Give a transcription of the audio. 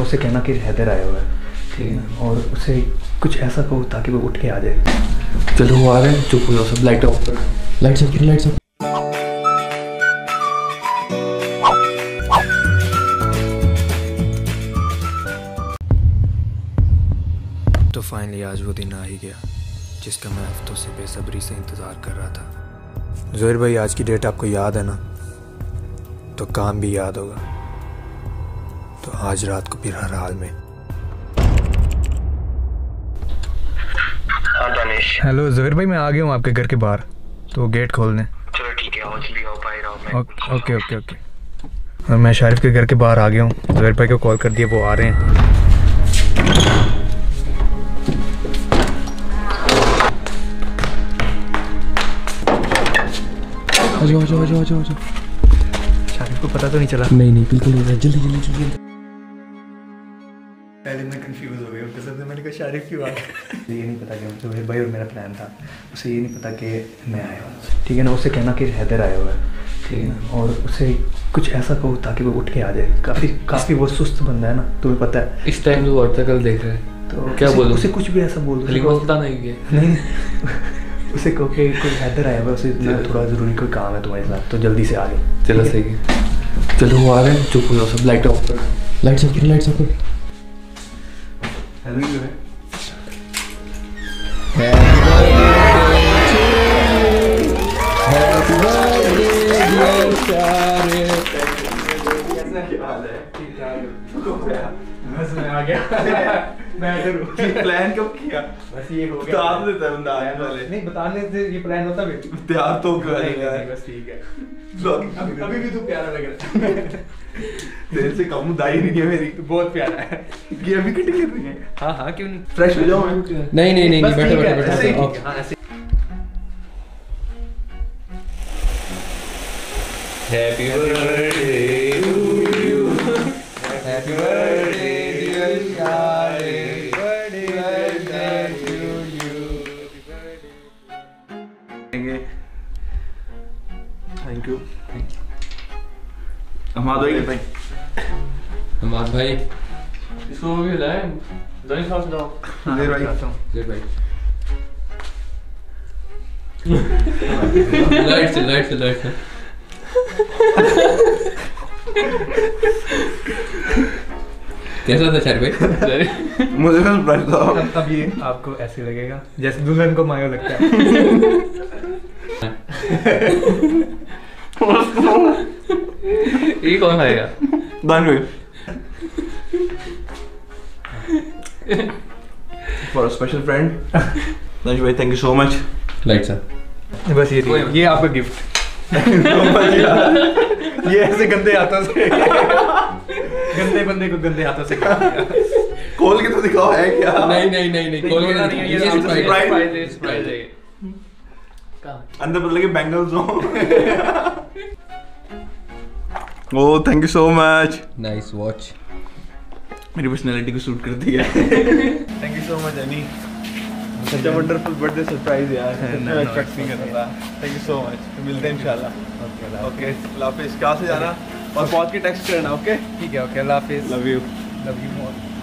उससे कहना कि हैदर आया हुआ है, ठीक है ना, और उसे कुछ ऐसा कहो ताकि वो उठ के आ जाए। चलो वो आ रहे हैं, चुप हो जाओ सब, लाइट ऑफ करो, लाइट्स ऑफ करो, लाइट्स ऑफ। तो फाइनली आज वो दिन आ ही गया जिसका मैं हफ्तों से बेसब्री से इंतज़ार कर रहा था। ज़ोहैर भाई, आज की डेट आपको याद है ना? तो काम भी याद होगा। तो आज रात को फिर हर हाल में। हाँ दानिश। हेलो ज़ोहैर भाई, मैं आ गया हूँ आपके घर के बाहर, तो गेट खोल दें। चलो ठीक है, आओ जल्दी आओ, बाहर आओ। मैं ओके ओके ओके। और मैं शारिफ के घर के बाहर आ गया हूँ। ज़ोहैर भाई को कॉल कर दिया, वो आ रहे हैं। आजो आजो आजो आजो आजो। शारिफ को पता तो नहीं चला? नहीं नहीं बिल्कुल नहीं, जल्दी जल्दी जल्दी। पहले मैं कंफ्यूज हो गया उनके साथ, मैंने कहा शारिफ क्यों आ गया। ये नहीं पता कि ज़ोहैर भाई और मेरा प्लान था, उसे ये नहीं पता कि मैं आया हूँ, ठीक है ना। उससे कहना कि हैदर आया हुआ है, ठीक है ना, और उसे कुछ ऐसा कहो ताकि वो उठ के आ जाए। काफ़ी वो सुस्त बंदा है ना, तुम्हें पता है। इस टाइम तो वार्ताकल देख रहे हैं, तो क्या बोलूं? उसे कुछ भी ऐसा बोल पता नहीं नहीं उसे कहो कि कोई हैदर आया हुआ, उसे थोड़ा ज़रूरी कोई काम है तुम्हारे साथ, तो जल्दी से आ जाओ। चलो सही है, चलो वो आ रहे हैं, चुप हो जाओ सब, लाइट ऑफ करो, लाइट्स ऑफ करो, लाइट्स ऑफ करो। हेलो जो है, बस मैं आ गया। मैं प्लान कब किया? बस ये हो बता देता है बंदा आने वाले। नहीं, बताने से ये प्लान होता भी। तैयार तो कर बस ठीक है। अभी भी तू प्यारा लग रहा है। तेरे से कम दाई नहीं है मेरी। तू बहुत प्यारा है। ये अभी कटिंग कर रही है? हाँ हाँ, क्यों नहीं। फ्रेश हो जाओ। नहीं नहीं नहीं, बैठो बैठो ऐसे ही बैठो। ठीक है, हाँ ऐसे। Happy birthday to you, happy birthday dear Sharif, birthday to you. Thank you. Hamad भाई, हमाद भाई इसको भी लाएं, दानिश साहब से लाओ। देर भाई, देर भाई। लाइट से लाइट से लाइट से। कैसा था शारिफ भाई? मुझे ना सरप्राइज था। अब ये आपको ऐसे लगेगा जैसे दुल्हन को मायो लगता है। ये कौन आएगा? दान भाई, for a special friend Danish भाई, thank you so much. Light sir, बस ये आपका गिफ्ट। ये ऐसे गंदे हाथों से गंदे बंदे को गंदे हाथों से खोल के तो दिखाओ है क्या? नहीं नहीं नहीं नहीं, खोल के नहीं, ये सरप्राइज है। अंदर बदल के बैंगल्स हो। Oh thank you so much. Nice watch, मेरी पर्सनालिटी को सूट करती है। Thank you so much Annie, such a wonderful birthday surprise यार। मैं एक्सपेक्ट नहीं कर रहा था। थैंक यू सो मच, मिलते हैं इंशाल्लाह। ओके अल्लाह हाफिज़। कहाँ से जाना और पहुंच के टेक्स्ट करना। ओके ठीक है, ओके, अल्लाह हाफिज़। Love you. Love you more.